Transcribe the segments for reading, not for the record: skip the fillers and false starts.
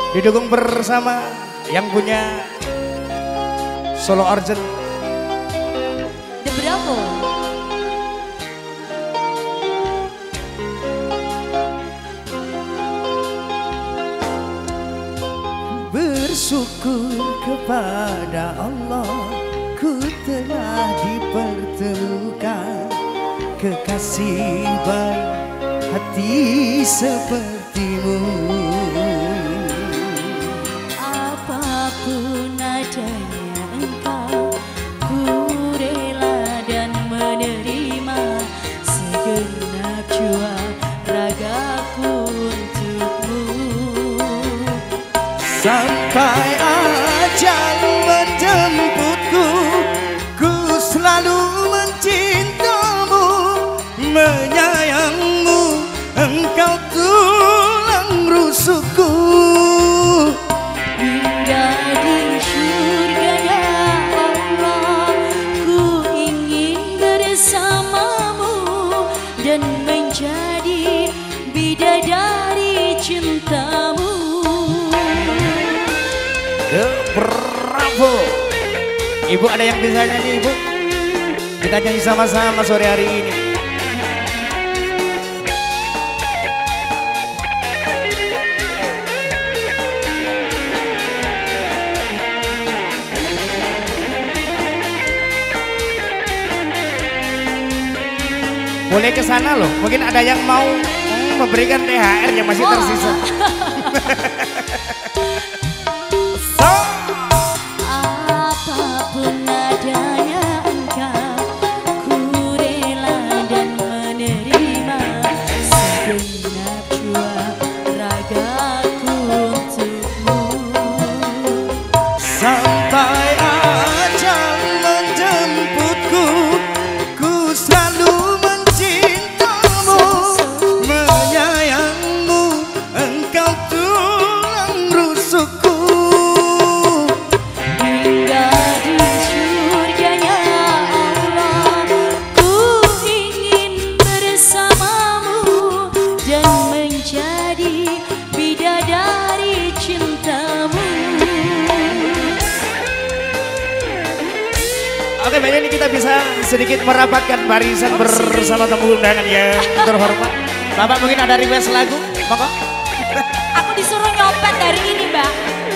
Didukung bersama yang punya solo organ The Bravo. Bersyukur kepada Allah, ku telah dipertemukan kekasih baik hati sepertimu. Apapun adanya engkau, ku rela dan menerima segenap jiwa ragaku untukmu. Sampai ajal menjemputku, ku selalu mencintamu, menyayangmu, engkau tulang rusukku. Hingga di surganya Allah, ku ingin bersamamu dan menjadi bidadari cintamu. Bravo. Ibu ada yang bisa nyanyi, Ibu? Kita nyanyi sama-sama sore hari ini. Boleh ke sana loh, mungkin ada yang mau memberikan THR yang masih tersisa. Apapun adanya engkau, ku rela dan menerima segenap jiwa ragaku untukmu. Sampai ajal menjemputku, ku selalu mencintamu, menyayangmu, engkau tulang rusukku. Hingga di surganya Allah, ku ingin bersamamu dan menjadi bidadari cintamu. Oke, baik, ini kita bisa sedikit merapatkan barisan bersama tamu undangan yang terhormat. Bapak mungkin ada request lagu, monggo. Aku disuruh nyopet dari ini, Mbak.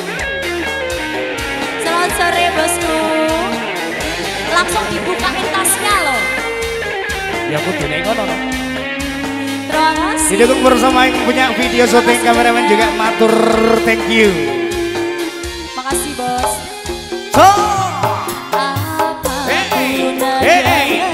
Selamat sore, bosku. Langsung dibukain tasnya loh. Ya aku tuh ngono. Terima kasih. Didukung bersama yang punya video syuting, kameramen juga matur thank you. Makasih, Bos. So, Apapun hey, adanya,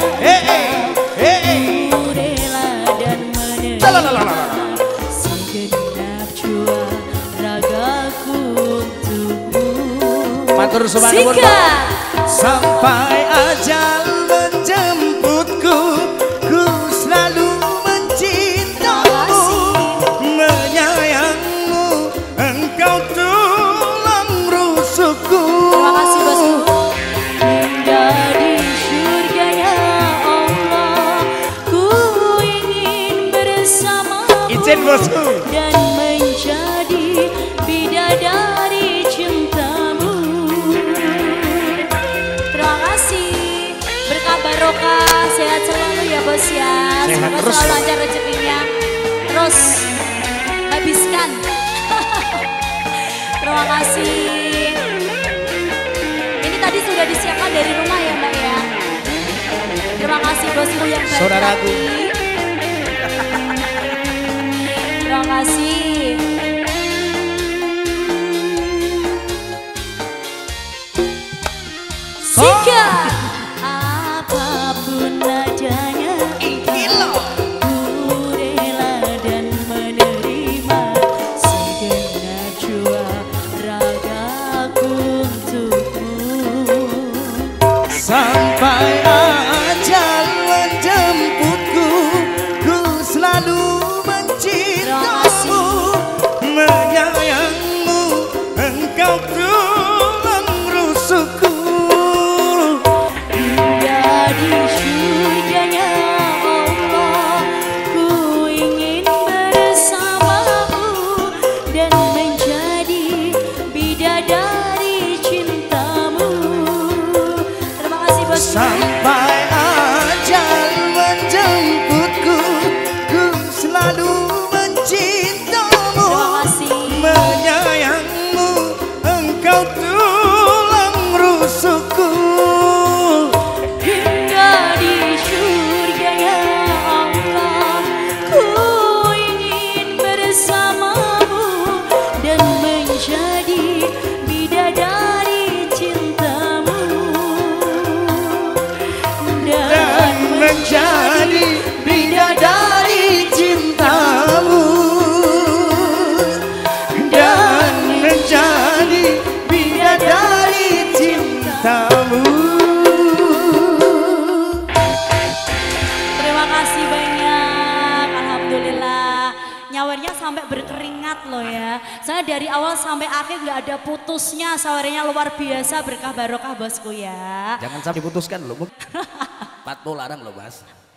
ku rela dan menerima segenap jiwa ragaku untukmu. matur suwun. Sika. Sampai ajal menjemputku, ku selalu mencintamu, menyayangmu, engkau tulang rusukku. Terima kasih, bosku. Hingga di surganya Allah, ku ingin bersamamu Izin, bosku. dan menjadi bidadari cintamu. Terima kasih. Berkah barokah, sehat selalu ya, Bos ya. Sehat Semoga terus. selalu lancar rezekinya. Terus habiskan. Terima kasih. Ini tadi sudah disiapkan dari rumah ya, Mbak ya. Terima kasih bosku yang baik Saudaraku. hati. Terima kasih. Sika. Apapun adanya engkau, ku rela dan menerima segenap jiwa ragaku untukmu. Sampai ajal menjemputku, ku selalu mencintamu, menyayangmu, engkau tulang rusukku. Hingga di surganya Allah, ku ingin bersamamu dan menjadi loh ya. Saya dari awal sampai akhir nggak ada putusnya, sawarnya luar biasa, berkah barokah bosku ya. Jangan sampai putuskan loh. 40 larang loh mas.